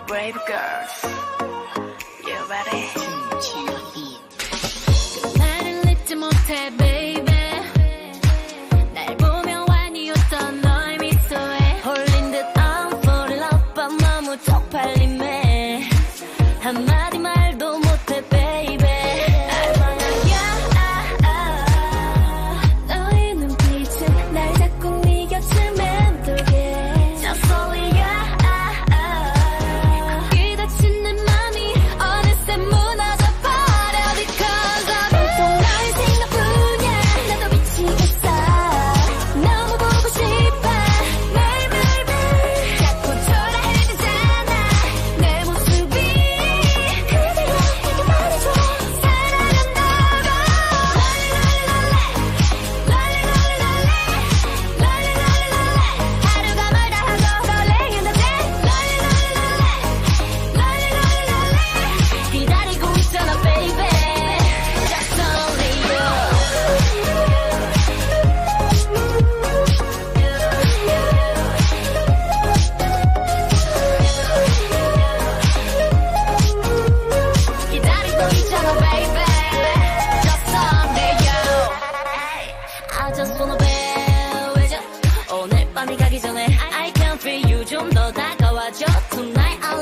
brave girls. You ready? 나를 잊지 못해, baby. 날 보며 완이 웃던 너의 미소에 홀린 듯 I'm fall in love, but 너무 쪽팔림에 한마디 말도 못해, baby. 너의 눈빛은 날 자꾸 네 곁을 맴돌게. Just only you. 거기 닫힌 내 맘이 어느새 무너져 버려. Because of 온통 너의 생각뿐이야. 나도 미치겠어. 너무 보고 싶어. 매일 매일 자꾸 초라해지잖아. 내 모습이 그대로 내게 말해줘. 사랑한다고. 하루가 멀다 하고 설레긴 하지. 기다리고 있잖아, baby. Just only you. 기다리고 있잖아, baby. Just only you. I just wanna be with you. 오늘 밤이 가기 전에 I can feel you. 좀 더 다가와줘. Tonight